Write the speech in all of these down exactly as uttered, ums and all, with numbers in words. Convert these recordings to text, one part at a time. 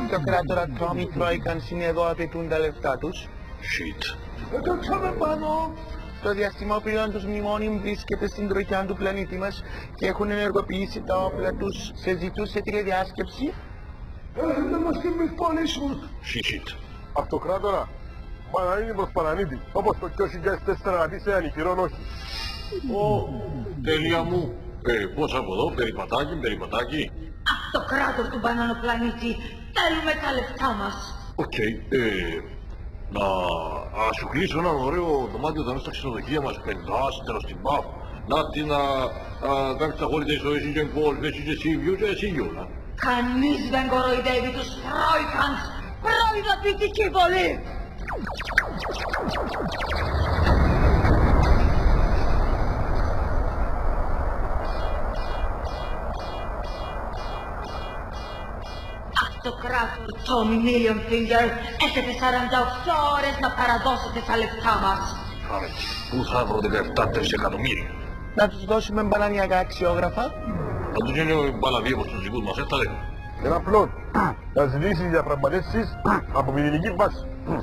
Αυτοκράτορα Τόμι Τρόικαν είναι εδώ, απαιτούν τα λεφτά τους. Shit. Κάτσαμε πάνω. Το διαστημόπλοιο τους μνημόνιου βρίσκεται στην τροχιά του πλανήτη μας και έχουν ενεργοποιήσει τα όπλα τους. Σε ζητούν σε τηλεδιάσκεψη. Να μας την πισπολίσουν. Shit. Αυτοκράτορα, Πανανίδη προς Πανανίδη, όπως το δύο χιλιάδες τέσσερα να πει σε ανοιχειρόν όχι. Ω, τέλεια μου. Ε, πώς από εδώ, περιπατάκι, περιπατάκι. Αυτοκράτορ του μπανανοπλανήτη, θέλουμε τα λεφτά μας. Οκ, ε, να α, σου κλείσω ένα ωραίο δωμάτιο εδώ στα ξενοδοχεία μας, πεντάστερο στην Παφ. Να την, να κάνεις τα holiday στο Asian Golf, εσύ και εσύ, βιού και εσύ γιώνα. Κανείς δεν κοροϊδεύει τους Τρόικανς, προειδοποιητική βολή. Αυτοκράτορ Τόμι Μίλιονφίνγκερ, έχετε σαράντα οκτώ ώρες να παραδώσετε τα λεφτά μας. Φάμε, πού θα βρω δεκαεπτά τρισεκατομμύρια. Να τους δώσουμε μπανανιακά αξιόγραφα. Θα τους γίνει ο μπαλαβίευος στους δικούς μας, έφτα λέγω. Ένα πλόν, να ζητήσει διαπραγματεύσεις από μηδενική βάση.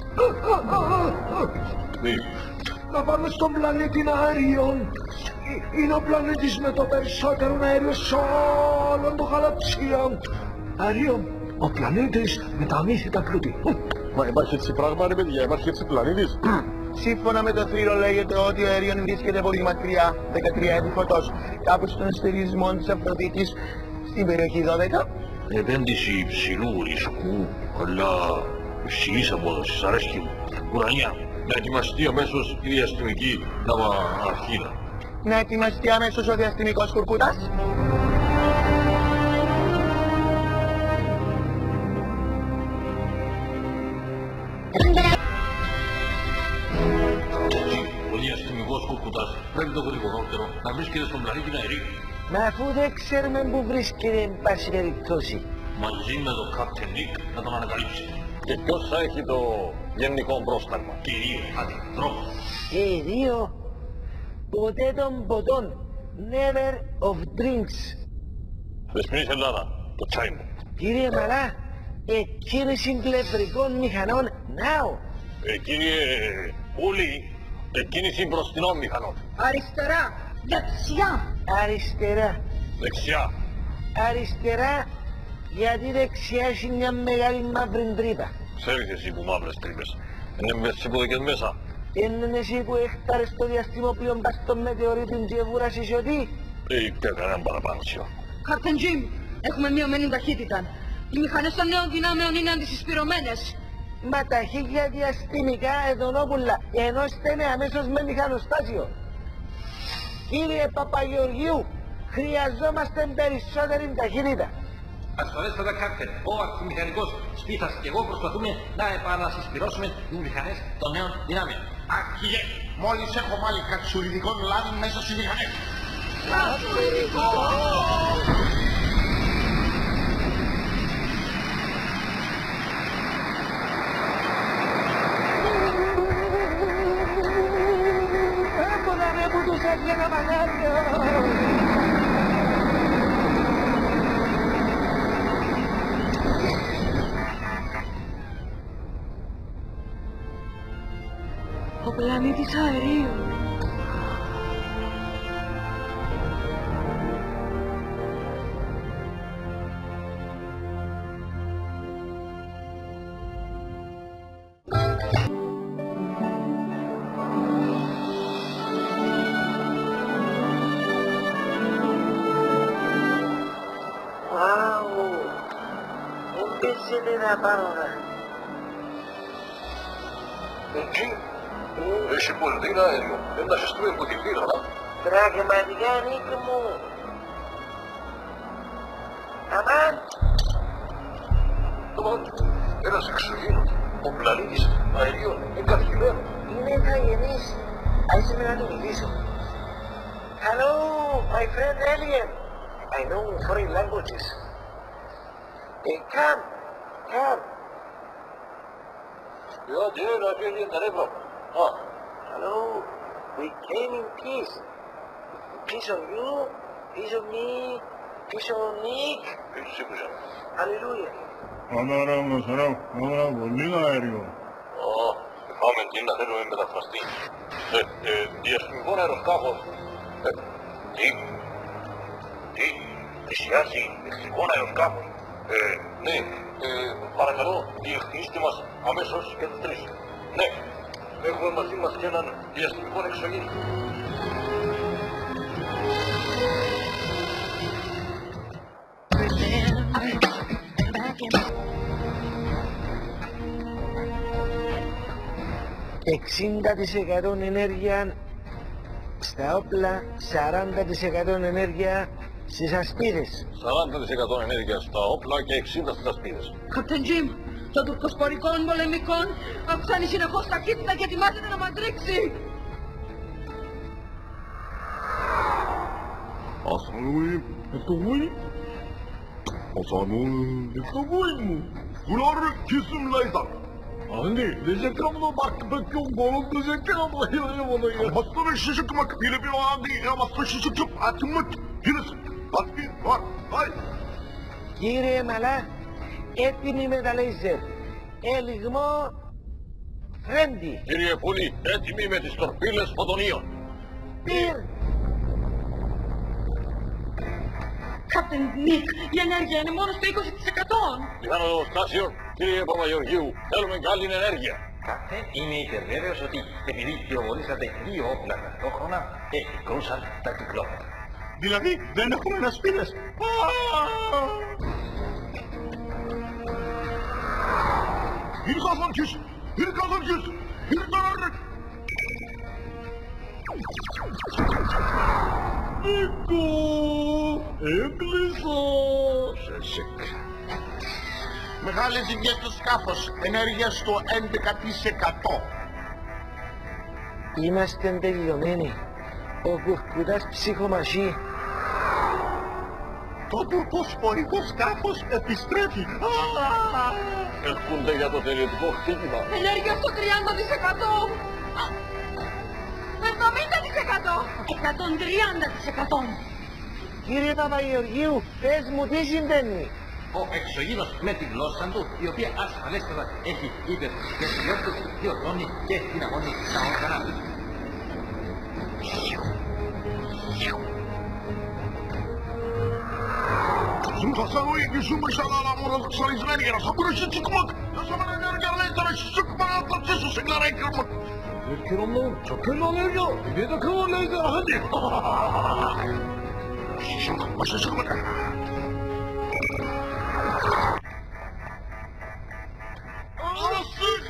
Να πάμε στον πλανήτη Αέριον. Είναι ο πλανήτης με το περισσότερο αέριο σε όλων των γαλαξίων. Αέριον, ο πλανήτης με τα αμύθιτα πλούτη. Μα υπάρχει έτσι πράγμα ρε παιδιά, υπάρχει έτσι πλανήτης. Σύμφωνα με το θρύλο λέγεται ότι ο Αέριον βρίσκεται πολύ μακριά, δεκατρία έτη φωτός, κάπου στον αστερισμό της Αφροδίτης, στην περιοχή δώδεκα. Επένδυση υψηλού ρισκού, αλλά υψηλής απόδοσης, αρέσκει μου. Ουρανιά, να ετοιμαστεί αμέσως η διαστημική ναυαρχίδα. Να ετοιμαστεί αμέσως ο διαστημικός κουρκούτας. Ο διαστημικός κουρκούτας πρέπει το γρηγορότερο να βρίσκεται στον πλανήτη Αερίου. Μα αφού δεν ξέρουμε που βρίσκεται εν πάση περιπτώσει. Μαζί με τον Captain Nick να τον ανακαλύψει. Και ποιος θα έχει το γενικό πρόσταγμα? Κυρίω, άντε, τρόπο. Κυρίω, ποτέ των ποτών. Never of drinks. Δεσποινής Ελλάδα, το τσάι μου. Κύριε Μαλά, εκκίνηση πλευρικών μηχανών now. Ε, κύριε Ούλη, εκκίνηση μπροστινών μηχανών. Αριστερά, δεξιά. Αριστερά. Δεξιά. Αριστερά, γιατί δεξιά έχει μια μεγάλη μαύρη τρύπα. Ξέρεις εσύ που μαύρες τρύπες. Είναι μες τις υποδικές μέσα. Είναι εσύ που έχταρες το διαστημόπλοιο πας στο μετεωρίτη και βουράσες ότι. Ε, και κανέναν παραπάνω σιώ. Κάπτεν Τζιμ, έχουμε μειωμένη ταχύτητα. Οι μηχανές των νέων δυνάμεων είναι αντισυσπυρωμένες. Μα τα χίλια διαστημικά εδωνόπουλα, ενώ στέλνε αμέσως με μηχανοστάσιο. Κύριε Παπαγεωργίου, χρειαζόμαστε περισσότερη ταχύτητα. Ασφαλέστατα Κάπτεν, ο αρχιμηχανικός Σπίθας και εγώ προσπαθούμε να επανασυσπυρώσουμε τις μηχανές των νέων δυνάμεων. Αρχηγέ, μόλις έχω βάλει κατσουριδικό λάδι μέσα στις μηχανές. Κατσουριδικό! Έχω να με που τους έβγαινα μανάδιο. Ο πλανήτης Αερίου. Άου, εμπέσετε να πάω να. Εκεί, έχει πολύ αέριο. Δεν τα συστούμε από την πύρα, να. Πραγματικά Νίκ μου. Αμάν. Αμάν, ένας εξωγήινος. Ο πλανήτης αερίων εγκαθιδρμένο. Είναι ηθαγενής. Άισε με να του μιλήσω. Hello, my friend alien. I know foreign languages. Hey, come, come. Ja, det är det alien därifrån. Ah, Hello, we came in peace. Peace on you, peace on me, peace on Nick. peace, peace. Hallelujah. Ανάραμα, σαρά, ανάραμα, λίγα αέριο. Α, πάμε τι να θέλουμε μεταφραστή. Ε, ε, διαστημικό αεροσκάφος. Ε, τι, τι, πλησιάζει ηλεκτρικό αεροσκάφος. Ε, ναι, ε, παρακαλώ, διευκρινίστε μας αμέσως και τους τρεις. Ναι, έχουμε μαζί μας και έναν διαστημικό εξωγήινο. εξήντα τοις εκατό ενέργεια στα όπλα, σαράντα τοις εκατό ενέργεια στις ασπίδες. σαράντα τοις εκατό ενέργεια στα όπλα και εξήντα στις ασπίδες. Captain Jim, των τουρκοσπορικών πολεμικών αυξάνει συνεχώς ταχύτητα και ετοιμάζεται να μας ρίξει. Ασανούι, ευτοβούι. Ασανούι, ευτοβούι μου. Kulor kesim laysak. Anne, diyecektim bak bakıyorum balon diyecektim ama yine bunu ya. Bastırı şişikmek, bile bir adi, bastırı şişikip atmak. Yürüs, bak bir, var, hay. Κύριε Μαλά, έτοιμοι με τα λέιζερ. Ελιγμό φρέντι. Κύριε Πούλη, έτοιμοι με τις τορπίλες φωτονίων. Πυρ. Captain Nick, η ενέργεια είναι μόνο στο είκοσι τοις εκατό. Μηχανοδοστάσιο, κύριε Παπαγεωργίου, θέλουμε κι άλλη ενέργεια. Κάπτε είμαι υπερβέβαιος ότι επειδή πυροβολήσατε δύο όπλα ταυτόχρονα, εκρούσαν τα κυκλώματα. Δηλαδή, δεν έχουμε ασπίδες. Bir kazan küs, bir kazan küs, bir tanrı. Νίκο, έκλεισα. Σεσεκ. Μεγάλη ζημιά στο σκάφος, ενέργεια στο έντεκα τοις εκατό. Είμαστε τελειωμένοι. Ο Κουρκουτάς ψυχομαχεί. Το τουρκοσπορικό σκάφος επιστρέφει. Έρχονται για το τελειωτικό χτύπημα. Ενέργεια στο τριάντα τοις εκατό. εβδομήντα τοις εκατό. εκατόν τριάντα τοις εκατό. Κύριε Παπαγεωργίου, πες μου τι συμβαίνει. Ο εξωγήινος με τη γλώσσα του, η οποία ασφαλέστερα έχει υπερφυσικές ιδιότητες, διορθώνει και δυναμώνει τα όργανα του. Ζουμχασανούι, ζούμε σαν άλλα ξαρισμένοι για να σαμπουρέσει τσικμακ. Να σαμπουρέσει ενέργεια, λέει, τώρα σικμακ, θα τσίσου σε κλαρέκια μου. Erkiramlı, çakın alıyor. Bir de kavalıydı hadi. Başa çıkmak. Anasını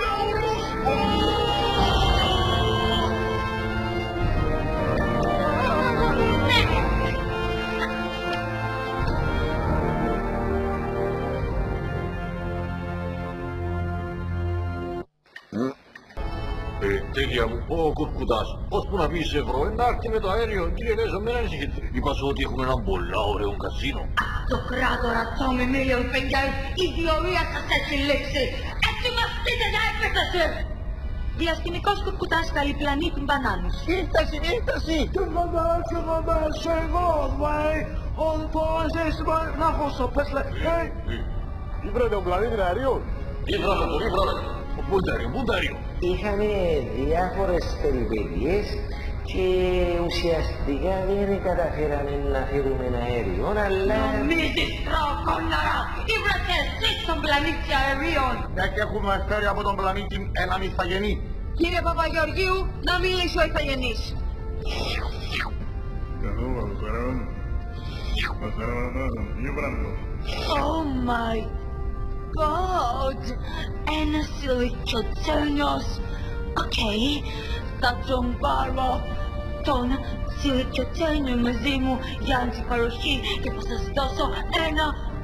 Ε, τέλεια μου, ο Κουρκουτάς, ώσπου να πει σε ευρώ, εντάξει με το αέριο, κύριε Λέζο, μην ανησυχείτε. Είπα σου ότι έχουμε έναν πολλά ωραίο καζίνο. Το κράτορα Tommy Millionfinger, η διορία σας έχει λήξει. Ετοιμαστείτε για επίθεση. Διαστημικός Κουρκουτάς καλεί πλανήτη μπανάνους. Ήρθαση, ήρθαση. Και φαντάς, και φαντάς, εγώ, βάει. Όλοι πόσες, να χώσω, πες λέ. Ήβρε τον πλανήτη αερίων. Ήβραμε τον, ήβραμε. Πού είναι αέριο, πού είναι αέριο. Είχαμε διάφορες περιπέτειες και ουσιαστικά δεν καταφέραμε να φέρουμε αέριο, αλλά... Νομίζεις τρόκοναρα, ήβρατε εσείς τον πλανήτη αερίων. Μια και έχουμε φέρει από τον πλανήτη έναν ηθαγενή. Κύριε Παπαγεωργίου, να μιλήσει ο ηθαγενής. Oh my God! Ένας σιλικιοτσένιος. Οκ, θα τον πάρω τον σιλικιοτσένιο μαζί μου για αντιπαροχή και θα σας δώσω ένα,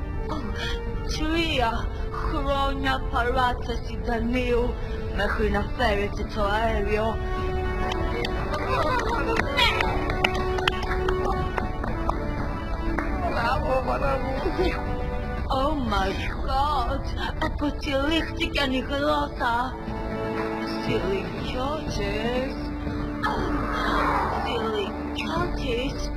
τρία χρόνια παράταση δανείου μέχρι να φέρετε το αέριο. Μπράβο, μάνα μου. Oh my God! Αποτυλίχτηκαν η γλώσσα. Σιλικιώτες. Σιλικιώτες.